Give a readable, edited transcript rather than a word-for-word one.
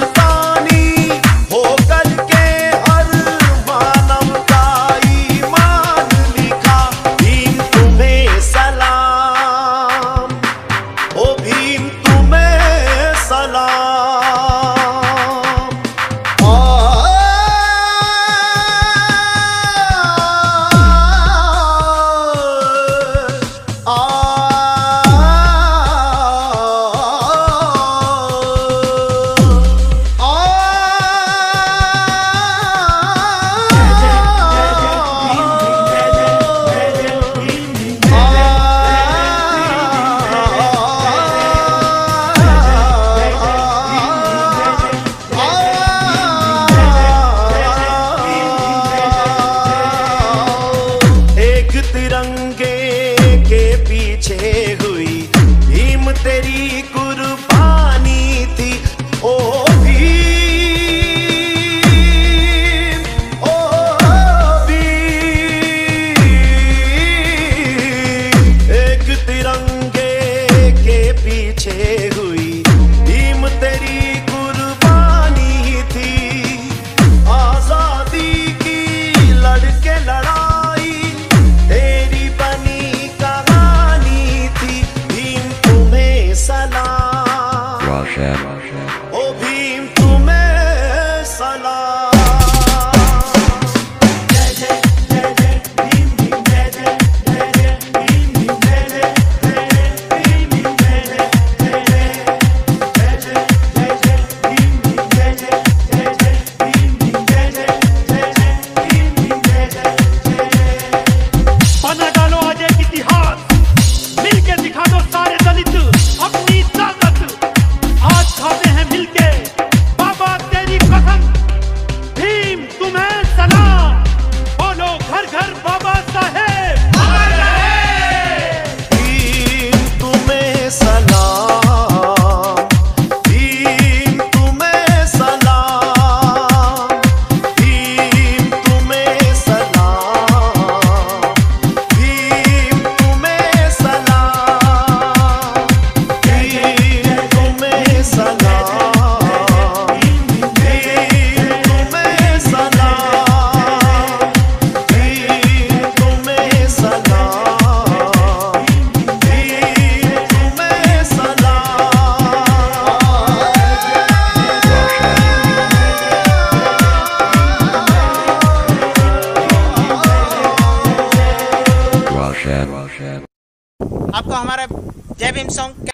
हिंदुस्तानी होकर के हर मानव का ईमान लिखा। भीम तुम्हें सलाम, ओ भीम तुम्हें सलाम। तिरंगे के पीछे हुई भीम तेरी कुर्बानी थी। ओ भीम, ओ भीम। एक तिरंगे के पीछे हुई भीम तेरी कुर्बानी थी। आजादी की लड़के लड़ाई तेरी बनी कहानी थी। भीम तुम्हें सलाम, ओ भीम तुम्हें सलाम। जय जय जय जय भीम भीम, जय जय जय जय भीम भीम, जय जय जय जय भीम भीम, जय जय जय जय जय जय जय भीम भीम, जय जय जय जय भीम भीम, जय जय जय जय भीम भीम, जय जय जय जय। बना डालो आज एक इतिहास, मिलके दिखा दो सारे दलित अपनी ताकत। आज खाते हैं मिलके बाबा तेरी कसम। भीम तुम्हें सलाम, बोलो घर घर बाबा साहेब। भीम तुम्हें सलाम, भीम तुम्हें सलाम, भीम तुम्हें सलाम, भीम तुम्हें सलाम, भीम तुम्हें सलाम, भीम तुम्हें सलाम, भीम तुम्हें सलाम, भीम तुम्हें सलाम। आपको हमारा जय भीम सॉन्ग